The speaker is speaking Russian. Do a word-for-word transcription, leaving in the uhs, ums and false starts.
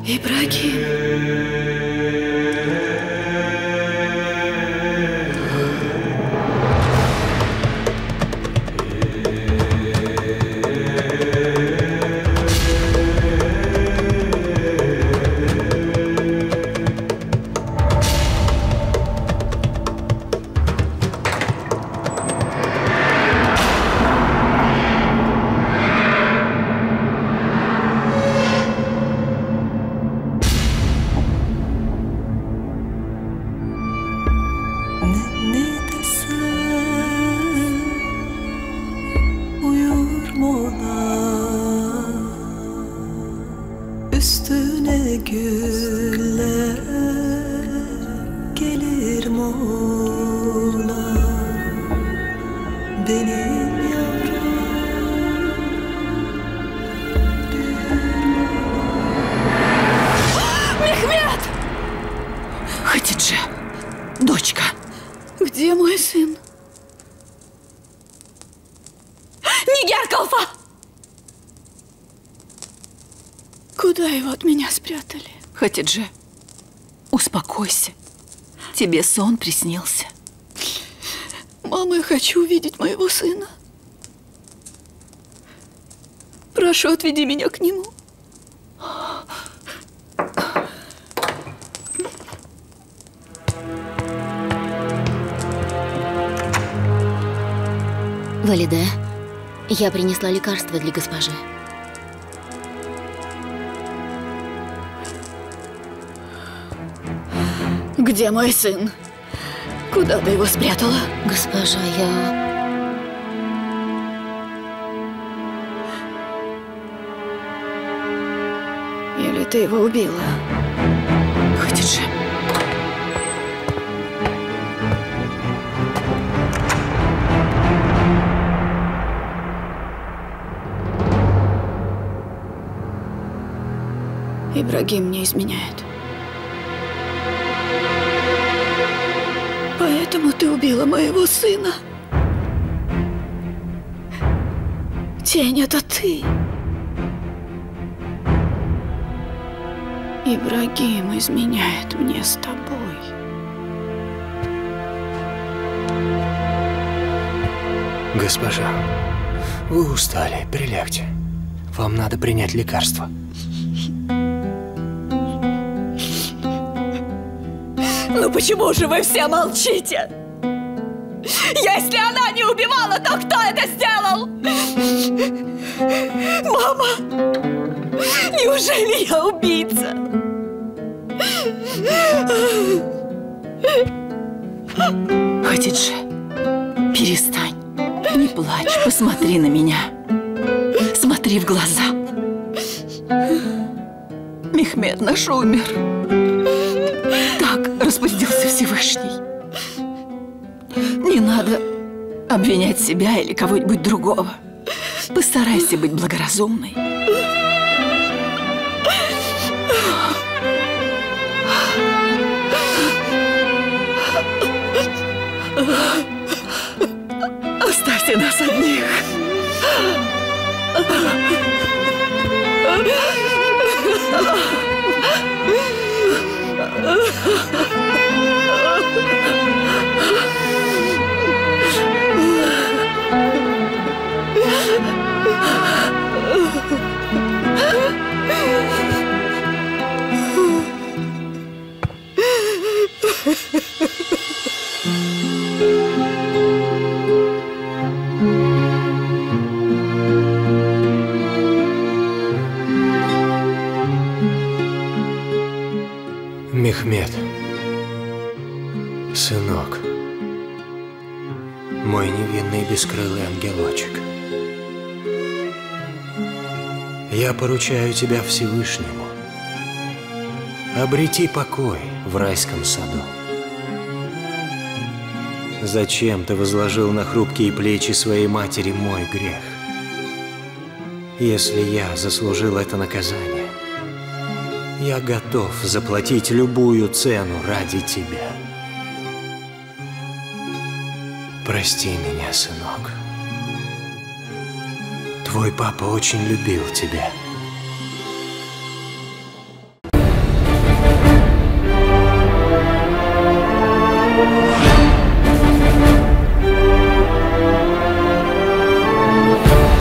Ибрагим. Üstüne güller gelir mola, benim yavrum. Мехмед! Хатидже, дочка. Где мой сын? Нигер Калфа! Куда его от меня спрятали? Хатидже, успокойся. Тебе сон приснился. Мама, я хочу увидеть моего сына. Прошу, отведи меня к нему. Валиде, я принесла лекарство для госпожи. Где мой сын? Куда ты его спрятала? Госпожа, я... Или ты его убила? Хатидже. Ибрагим мне изменяет. Поэтому ты убила моего сына. Тень, это ты. Ибрагим изменяет мне с тобой. Госпожа, вы устали, прилягте. Вам надо принять лекарство. Ну почему же вы все молчите? Если она не убивала, то кто это сделал? Мама, неужели я убийца? Хатидже, перестань. Не плачь, посмотри на меня. Смотри в глаза. Мехмед наш умер. Так распорядился Всевышний. Не надо обвинять себя или кого-нибудь другого. Постарайся быть благоразумной. Оставьте нас одних. Мехмед, сынок, мой невинный бескрылый ангелочек, я поручаю тебя Всевышнему. Обрети покой в райском саду. Зачем ты возложил на хрупкие плечи своей матери мой грех? Если я заслужил это наказание, я готов заплатить любую цену ради тебя. Прости меня, сынок. Твой папа очень любил тебя. Yavrum